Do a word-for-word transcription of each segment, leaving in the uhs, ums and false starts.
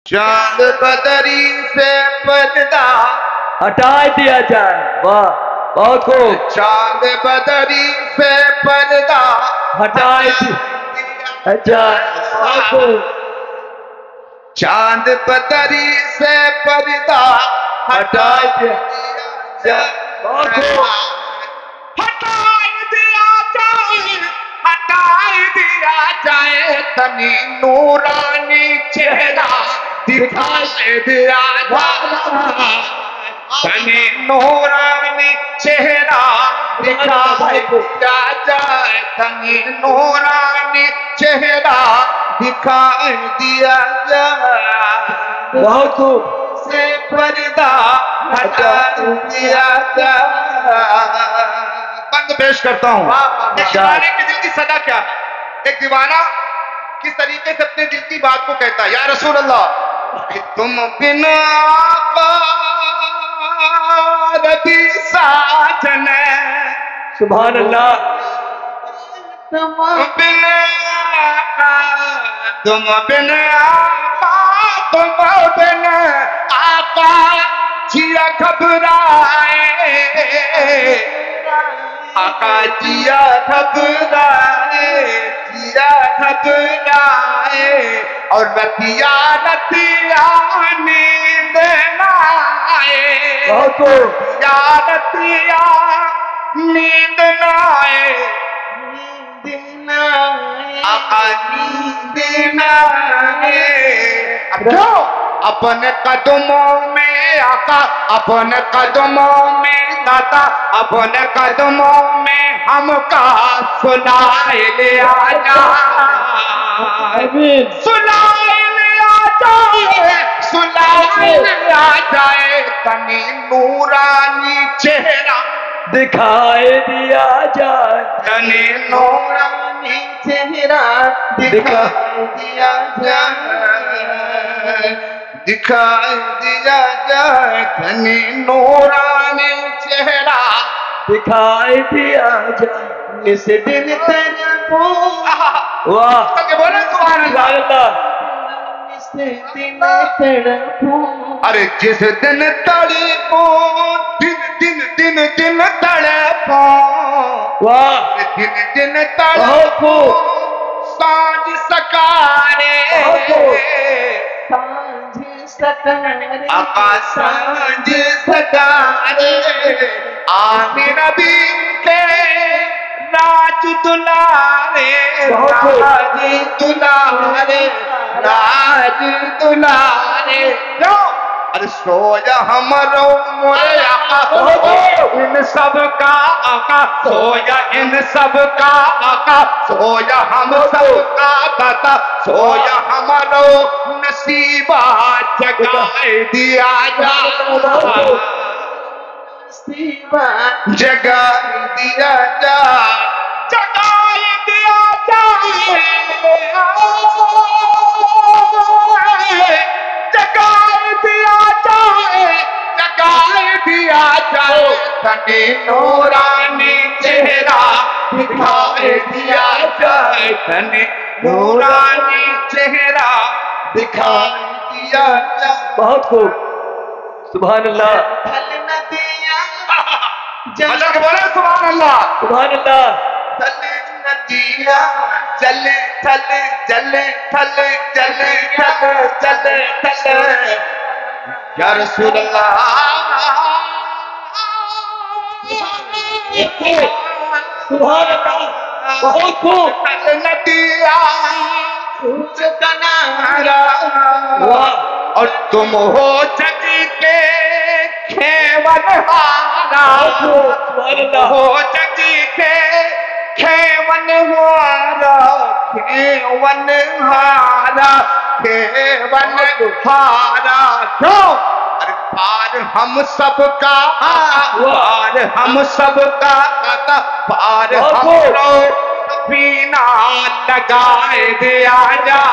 चांद बदरी से पर्दा हटा दिया जाए। वाह, बहुत खूब। चांद बदरी से पर्दा हटा दिया जाए। बहुत खूब। चांद बदरी से पर्दा हटा दिया जाए। बहुत खूब। हटा दिया जाए, हटा दिया जाए, तनी नूरानी चेहरा दिखा दिया जाए, तनी नूरानी चेहरा दिखा दिया जाए, तनी नूरानी चेहरा दिखा दिया जाए। बहुत खूब। से पर्दा हटा दिया जाए। बंद पेश करता हूँ। एक दीवाने के दिल की सदा क्या है? एक दीवाना किस तरीके से अपने दिल की बात को कहता है, या रसूल अल्लाह कि तुम बिना रबी साजन, सुभान अल्लाह। तुम बिना, तुम बिना, तुम बिना आका जिया घबराए, आका जिया घबराए, जिया घबराए, और रतिया रतिया नींद न आए, रतिया रतिया नींद न आए, नींद न आए, आका नींद न आए। अब क्यों? अपने कदमों में आका, अपने कदमों में दाता, अपने कदमों में हमका सुनाए ले आजा, सुनाए ले आजाए, सुनाए ले आजाए, तनी नूरानी चेहरा दिखाए दिया जाए, तनी नूरानी चेहरा दिखाए दिया जाए, दिखाई दिया जाए, तनी नूरानी चेहरा दिखाई दिया जाए। इस दिन तड़पो, वाह, सबके बोले सुभान अल्लाह। इस दिन तड़पो, अरे जिस दिन तड़पो, दिन दिन दिन दिन तड़पो, वाह, दिन दिन तड़पो, सांझ सकारे, आका सांझ सकारे, आने नबी के राज दुलारे, राज दुलारे, राज दुलारे। क्यों? अरे सोया हमरो मोरे आका, इन सब का आका, सोया इन सब का आका, सोया हम सब का दाता, सोया हमारो नसीबा जगाए दिया जा, नसीबा जगाए दिया जा, जगाए दिया जाए, जगाए दिया जाए, जगाए दिया जाए, तनी नूरानी चेहरा दिखाए दिया जाए, तनी नूरानी चेहरा दिखाए दिया जाए। बहुत खूब। सुभान अल्लाह। अल्लाह के बोले सुभान अल्लाह, सुभान अल्लाह। चले नदिया, चले चले चले चले चले चले चले चले, या रसूल अल्लाह। सुभान अल्लाह, बहुत खूब। चले नदिया सूरज किनारा, और तुम हो जग के खेवन हारा, हो जग के खेवन हारा, खेवन हारा, खेवन हारा। क्यों? अरे पार हम सबका, पार हम सबका, पार हम लोग पीना लगाए दिया जा,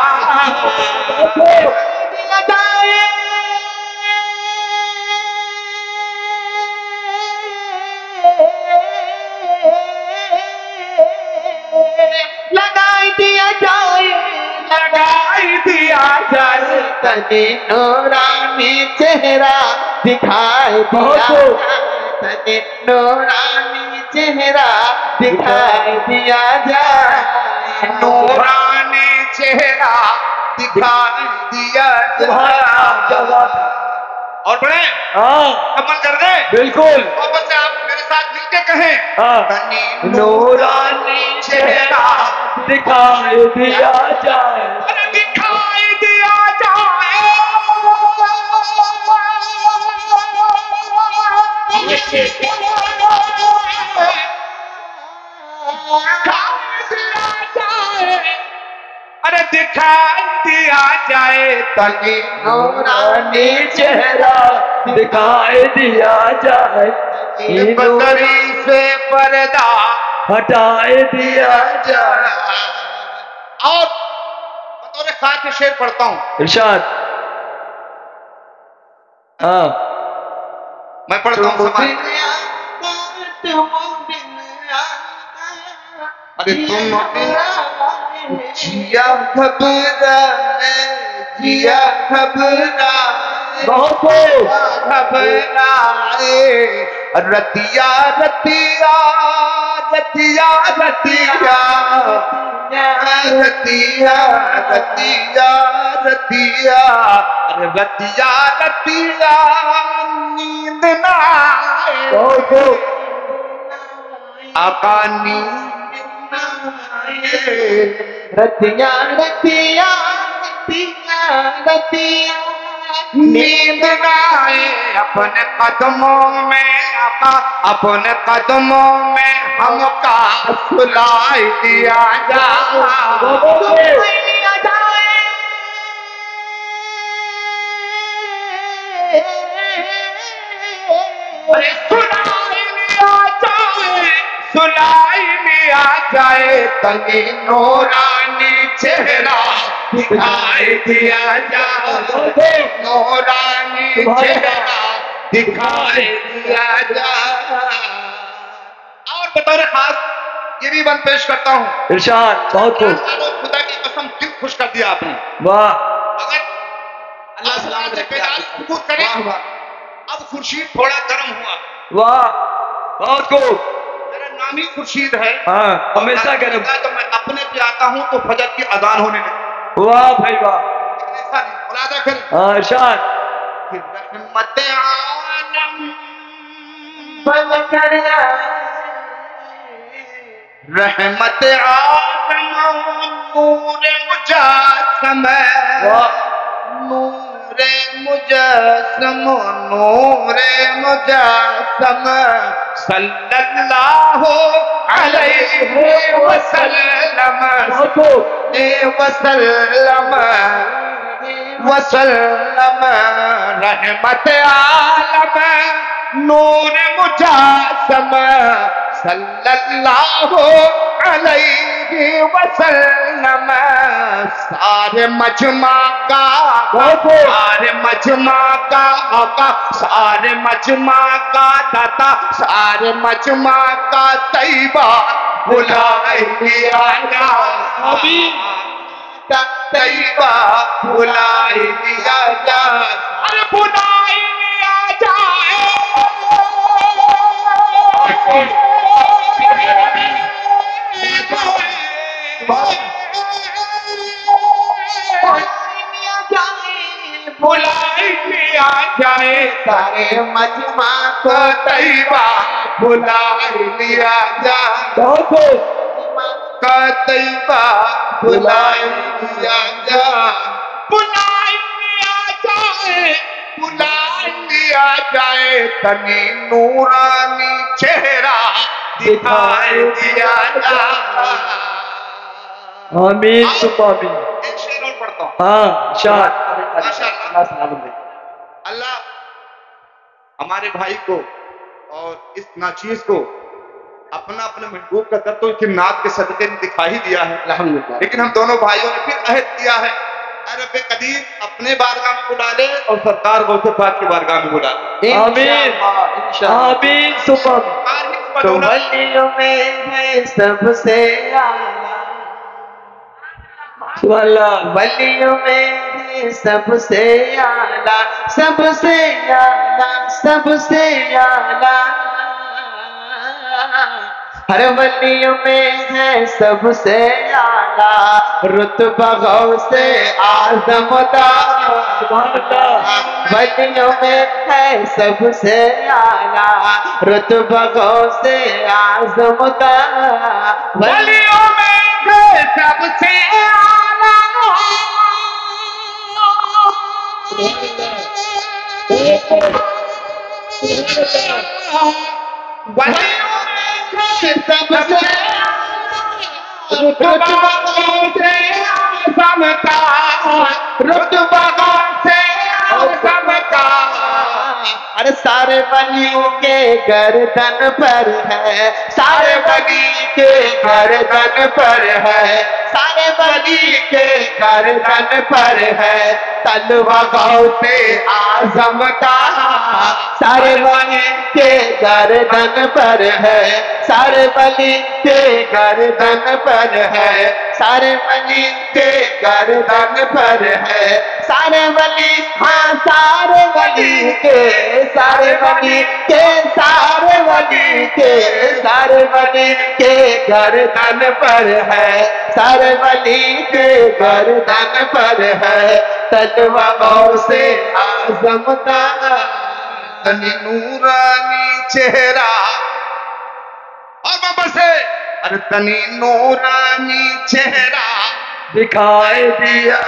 लगाई दिया जाए, लगाई दिया जाए, तने नूरानी चेहरा दिखाई दिया जाए, तने नूरानी चेहरा दिखाई दिया जाए, नूरानी चेहरा दिखाई दिया जाए। और बड़े हाँ कमल कर दे बिल्कुल। वापस से आप मेरे साथ मिलके कहें, हाँ तने नूरानी चेहरा दिखाई दिया जाए, अरे दिखाई दिया जाए। अरे दिखाई दिया जाए, तने नूरानी चेहरा दिखाई दिया जाए, बदरी से पर्दा हटाए दिया जाए। और बतौर खास के शेर पढ़ता हूं, इरशाद। हाँ मैं पढ़ता हूं समाज। अरे तुम जिया घबराए, जिया घबराए, बहुत घबराए, रतिया रतिया रतिया रतिया रतिया रतिया रतिया, अरे रतिया रतिया नींद ना आए, बहुत आका नींद रतिया रतिया रतिया रतिया नींद ना आए, अपने कदमों में आका, अपने कदमों में हमका सुलाई दिया जाए, अरे सुलाई लिया जाए, सुलाई लिया जाए, तने नूरानी चेहरा दिखाई दिया जाए, नूरानी चेहरा दिखाई दिया जाए। और बतौर खास ये भी बंद पेश करता हूँ, इरशाद। बहुत खूब, खुदा की कसम दिल खुश कर दिया आपने। वाह अगर अल्लाह सलामत रखे, सुकूत करे। अब खुर्शीद थोड़ा गर्म हुआ, वाह बहुत खूब। मेरा नाम ही खुर्शीद है, हाँ हमेशा गर्म। तो मैं अपने पे आता हूँ तो फजर की अजान होने लगी। वाह भाई वाह। ऐसा नहीं, मुलादा कर। हाँ इरशाद। रहमत आलम बनकर रहमत आलम नूर मुजस्सम, नूर मुजस्सम नूर मुजस्सम, सल्लल्लाहु अलैहि वसल्लम वसल्लम वसल्लम, रहमत आलम नूर मुजस्सम, सल्लल्लाहु अलैहि वसल्लम, सारे मजमा का, सारे मजमा का आका, सारे मजमा का दाता, सारे मजमा का तैयबा बुलाए दिया जाए, तैयबा बुलाए दिया जाए, अरे बुलाए दिया जाए। बुलाई लिया जाए, सारे मजमा को तैयबा बुलाई लिया जाए, का तैयबा बुलाई लिया जाए, बुलाई लिया जाए, बुलाई लिया जाए, तने नूरानी चेहरा दिखाई दिया जाए। आमीन सुबह आमीन। एक शेर और पढ़ता हूँ। हाँ इरशाद। अल्लाह हमारे भाई को और इस नाचीज को अपना अपने महबूब का दर तो इसके नाक के सदके ने दिखा ही दिया है, अल्हम्दुलिल्लाह। लेकिन हम दोनों भाइयों ने फिर अहद किया है, रब्बे कदीर अपने बारगाह में बुला ले और सरकार गौसे पाक की बारगाह में बुला ले। आमीन आमीन सुबह। तो वलियों में है सबसे आला, सुभान अल्लाह। वलियों में है में सबसे आला, सबसे आला, सबसे आला, हर वलियों में है सबसे आला, रुतबा गौसे आज़म दा, वलियों में है सबसे आला, रुतबा गौसे आज़म दा, वलियों में है सबसे आला, वलियों सबसे रुतबा से आज़म का, रुतबा से आज़म का, अरे सारे वलियों के गर्दन पर है, सारे वली के गर्दन पर है, सारे वली के गर्दन पर है तलवा गौसे आज़म का, सारे वली के गर्दन पर है, सारे वली के गर्दन पर है, सारे वली के गर्दन पर है, सारे वली, हाँ सारे वली के, सारे वली के, सारे वली के, सारे वली के गर्दन पर है, सारे वली के गर्दन पर है तलवा गौसे आज़म का, तनी नूरानी चेहरा और बाबा से, अरे तनी नूरानी चेहरा दिखाई दिया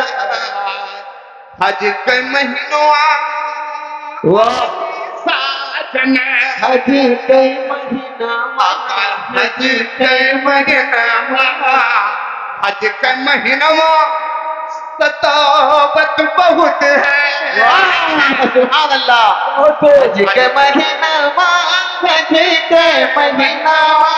हज के महीनों वाह साजन, हज के महीना, हज के महीना, हज के महीना सतावत बहुत है, सुभान अल्लाह, हज के महीना, हज के महीना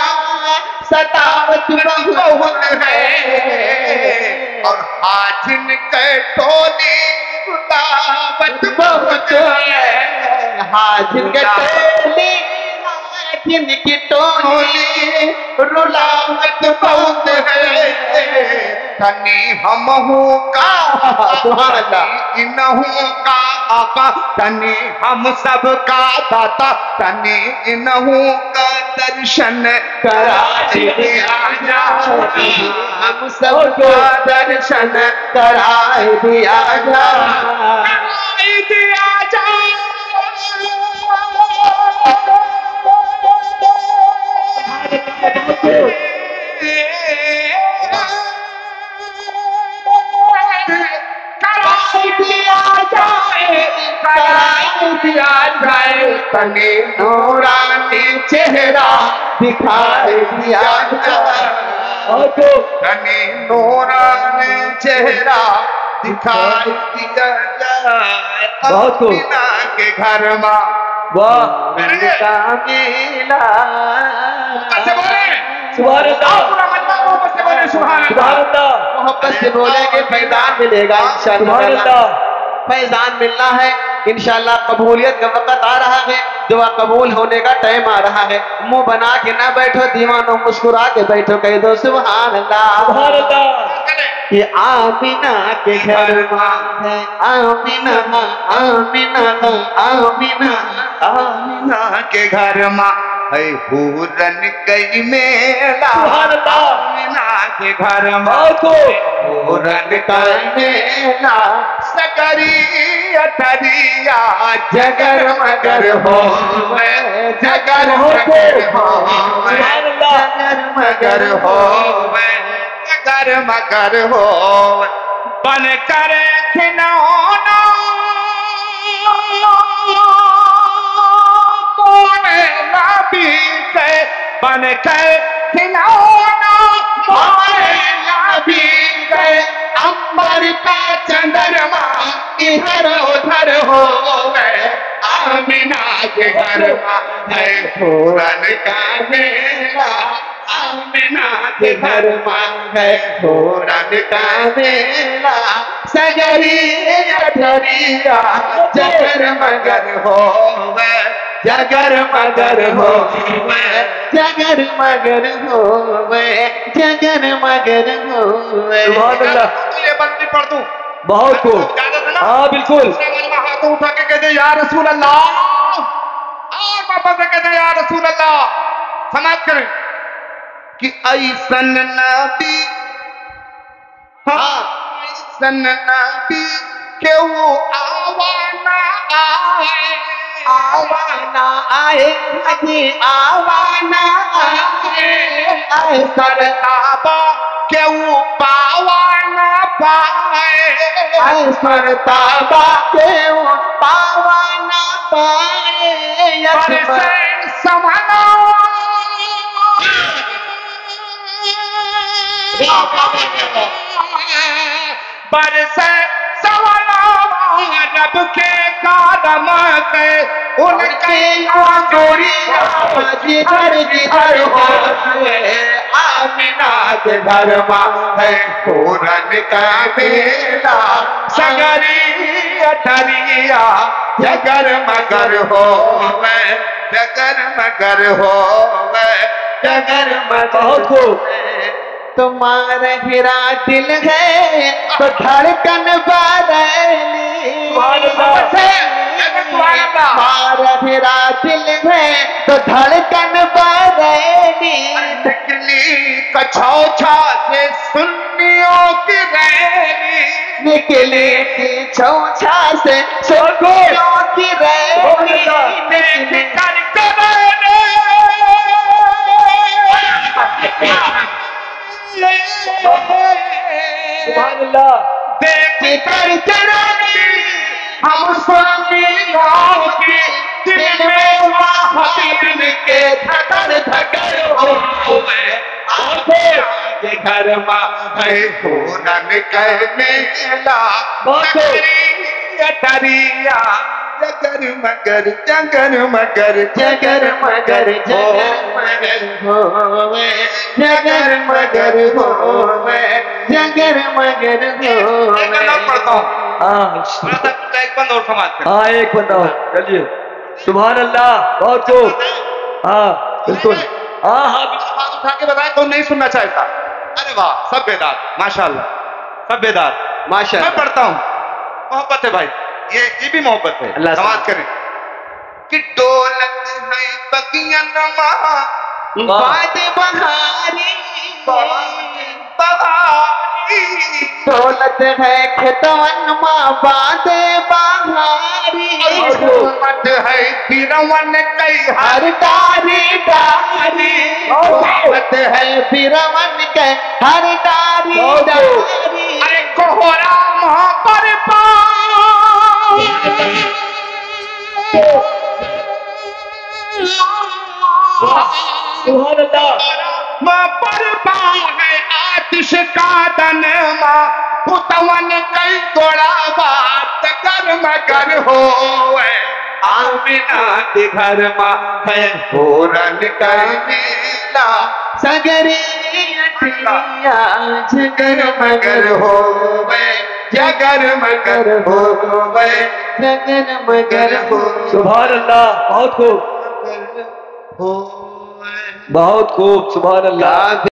सतावत बहुत है, और हाजिन के टोली रुलावत बहुत है, हाजिन के टोली, हाजिन की टोली रुलावत बहुत है, तनी हमहू का सुभान अल्लाह, इनहू का आका, तनी हम सब का दाता, तनी इनहू का दर्शन करा दिया जा, हम सबको दर्शन कराए दिया जा, दिया जा, कराए दिया जाए, तने नूरानी चेहरा दिखाई दिया जाए, तनी नूरानी चेहरा दिखाई दिया जाए, बहुत खूब। अमीना के घर में वाह का मेला, सुभान अल्लाह, सुभान सुभान अल्लाह, मोहब्बत से बोलेंगे फैजान मिलेगा सुभान इंशाअल्लाह, अल्लाह, फैजान मिलना है इंशाअल्लाह, कबूलियत का वक्त आ रहा है, दुआ कबूल होने का टाइम आ रहा है, मुंह बना के ना बैठो दीवानों, मुस्कुरा के बैठो, कह दो सुभान अल्लाह, सुभान अल्लाह, ये आमिना के घर में है, आमिना आमिना आमिना आमिना के घर में है पूरन कई मेला, सुभान अल्लाह, आमिना के घर में बहुत खूब, पूरन कई मेला, सकरी अथरिया जगर मगर हो, जगर मगर हो, सुभान अल्लाह, जगर मगर हो, जगर मगर हो, बन कर खिलौना नबी के, बन कर खिलौना नबी के, अंबर पे चंद्रमा इधर उधर हो गए, आमिना के घर है पूरन का मेला, आमिना के घर में है पूरन का मेला, सगरी अठरिया जगर मगर हो, जगर मगर हो, जगर मगर हो, जगर मगर हो, सुभान अल्लाह, ये बंदी पढ़ दूं, बहुत खूब। हाँ बिल्कुल। हाथों उठा के कहते या रसूल अल्लाह, और वापस से कहते या रसूल अल्लाह। समाप्त करें कि ऐसन नबी, हाँ ऐसन नबी के वो आवाना आए, आवाना आए अजी आवाना आए, ऐसन ताबा के वो पावाना पाए, ऐसन ताबा के वो पावाना पाए। बरसे समाना बरसे सवाला रब के कादम के, उनके गोरिया जिधर जिधर हो आमिना के घर है पूरन का मेला, सगरी अटरिया जगर मगर हो मैं, जगर मगर हो मैं, जगर बहुत खूब। तुम्हारा हीरा दिल है तो धड़कन बदली, तुम्हारा हीरा दिल है तो धड़कन बदली, निकली कछौछा से सुन्नियों की रैली, निकली की छौछा से सुन्नियों की रैली, निकली कर सुभान अल्लाह। देख कर चरानी हम सुन्नियों की, दिल में वहाबियन के धड़कन धड़कन हो मैं, घर माँ है पूरन कर मेला, अटरिया जगर मगर जगर मगर जगर मगर जगर मगर होवे, जगर मगर होवे, जगर मगर होवे। पढ़ता हूँ हाँ एक बंद और समाज कर। हाँ एक बंदा और चलिए। सुभान अल्लाह बहुत खूब। हाँ बिल्कुल। हाँ हाँ हाथ उठा के बताया कौन नहीं सुनना चाहता। अरे वाह सब बेदार माशाल्लाह, सब बेदार माशाल्लाह। मैं पढ़ता हूँ, मोहब्बत है भाई, ये ये भी मोहब्बत है। अल्लाह समाज करें कि डोलत है बगिया नमा बात बहारी, बहारी दौलत है खेतवन माँ बात बहारी, मत है फिरवन कई हर डारी डारी, दौलत है फिरवन के हर डारी डारी, अरे कोहरा महा पर सुभान अल्लाह। माँ पर है आतिश का दन माँ पुतवन कई गोड़ा बात कर मगर हो आमिना के घर माँ है पूरन कर मेला, सगरी अटिया जगर मगर हो जगर मगर हो जगर मगर हो। सुभान अल्लाह बहुत खूब, हो बहुत खूब। सुभान अल्लाह।